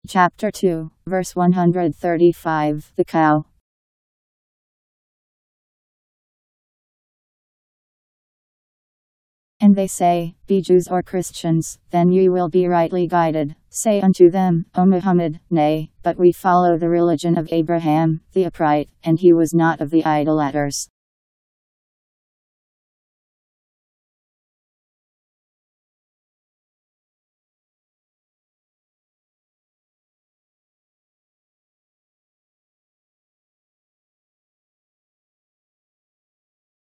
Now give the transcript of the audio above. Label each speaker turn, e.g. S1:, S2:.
S1: Chapter 2, verse 135. The cow. And they say, Be Jews or Christians, then you will be rightly guided. Say unto them, O Muhammad, Nay, but we follow the religion of Abraham, the upright, and he was not of the idolaters.